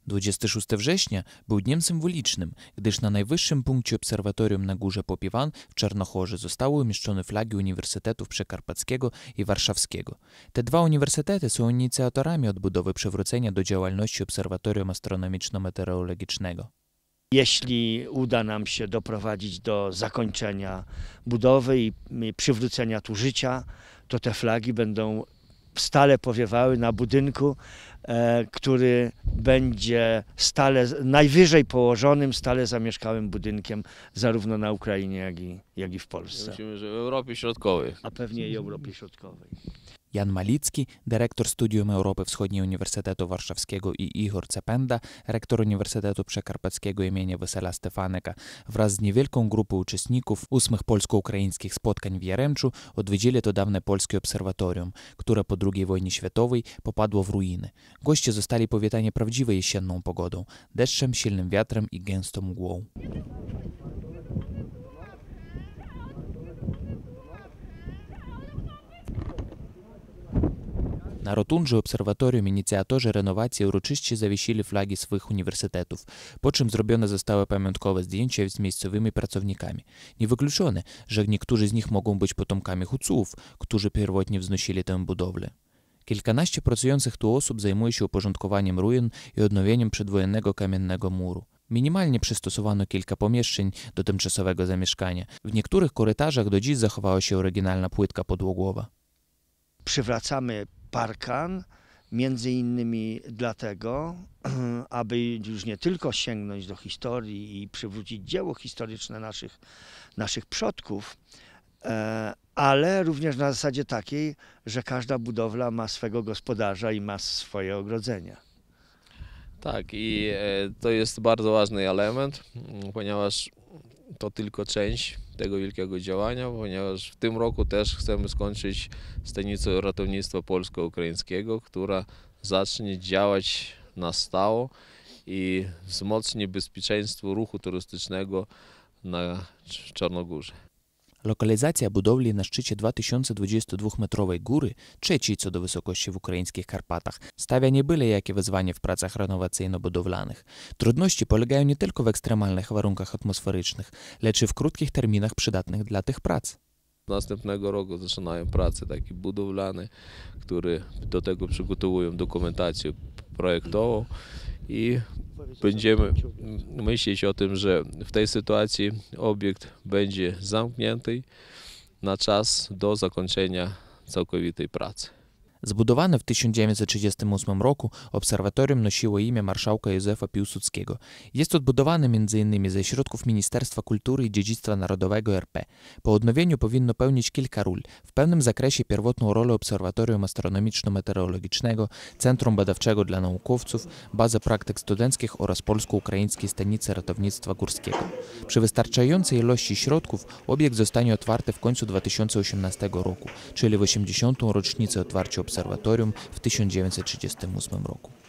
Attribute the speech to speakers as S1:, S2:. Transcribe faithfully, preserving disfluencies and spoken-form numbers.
S1: dwudziestego szóstego września był dniem symbolicznym, gdyż na najwyższym punkcie obserwatorium na górze Popiwan w Czarnochorze zostały umieszczone flagi Uniwersytetów Przekarpackiego i Warszawskiego. Te dwa uniwersytety są inicjatorami odbudowy przywrócenia do działalności Obserwatorium Astronomiczno-Meteorologicznego.
S2: Jeśli uda nam się doprowadzić do zakończenia budowy i przywrócenia tu życia, to te flagi będą stale powiewały na budynku, e, który będzie stale, najwyżej położonym, stale zamieszkałym budynkiem zarówno na Ukrainie, jak i, jak i w Polsce.
S3: Myślimy, że w Europie Środkowej.
S2: A pewnie i Europie Środkowej.
S1: Jan Malicki, dyrektor Studium Europy Wschodniej Uniwersytetu Warszawskiego i Igor Cependa, rektor Uniwersytetu Przekarpackiego imienia Wesela Stefanika, wraz z niewielką grupą uczestników ósmych polsko-ukraińskich spotkań w Jaremczu odwiedzili to dawne polskie obserwatorium, które po drugiej wojnie światowej popadło w ruiny. Goście zostali powitani prawdziwej jesienną pogodą, deszczem, silnym wiatrem i gęstą mgłą. Na rotundze obserwatorium inicjatorzy renowacji uroczyście zawiesili flagi swych uniwersytetów, po czym zrobione zostały pamiątkowe zdjęcia z miejscowymi pracownikami. Niewykluczone, że niektórzy z nich mogą być potomkami Huców, którzy pierwotnie wznosili tę budowlę. Kilkanaście pracujących tu osób zajmuje się uporządkowaniem ruin i odnowieniem przedwojennego kamiennego muru. Minimalnie przystosowano kilka pomieszczeń do tymczasowego zamieszkania. W niektórych korytarzach do dziś zachowała się oryginalna płytka podłogowa.
S2: Przywracamy parkan, między innymi dlatego, aby już nie tylko sięgnąć do historii i przywrócić dzieło historyczne naszych, naszych przodków, ale również na zasadzie takiej, że każda budowla ma swego gospodarza i ma swoje ogrodzenia.
S3: Tak, i to jest bardzo ważny element, ponieważ to tylko część tego wielkiego działania, ponieważ w tym roku też chcemy skończyć stanicę ratownictwa polsko-ukraińskiego, która zacznie działać na stałe i wzmocni bezpieczeństwo ruchu turystycznego na Czarnogórze.
S1: Lokalizacja budowli na szczycie dwa tysiące dwudziestodwumetrowej góry, trzeciej co do wysokości w ukraińskich Karpatach, stawia nie byle jakie wyzwanie w pracach renowacyjno-budowlanych. Trudności polegają nie tylko w ekstremalnych warunkach atmosferycznych, lecz i w krótkich terminach przydatnych dla tych prac.
S3: Następnego roku zaczynają prace takie budowlane, które do tego przygotowują dokumentację projektową i będziemy myśleć o tym, że w tej sytuacji obiekt będzie zamknięty na czas do zakończenia całkowitej pracy.
S1: Zbudowane w tysiąc dziewięćset trzydziestym ósmym roku obserwatorium nosiło imię marszałka Józefa Piłsudskiego. Jest odbudowane między innymi ze środków Ministerstwa Kultury i Dziedzictwa Narodowego R P. Po odnowieniu powinno pełnić kilka ról. W pewnym zakresie pierwotną rolę Obserwatorium Astronomiczno-Meteorologicznego, Centrum Badawczego dla Naukowców, bazę praktyk studenckich oraz polsko-ukraińskiej stanicy ratownictwa górskiego. Przy wystarczającej ilości środków obiekt zostanie otwarty w końcu dwa tysiące osiemnastego roku, czyli w osiemdziesiątą rocznicę otwarcia obserwatorium w tysiąc dziewięćset trzydziestym ósmym roku.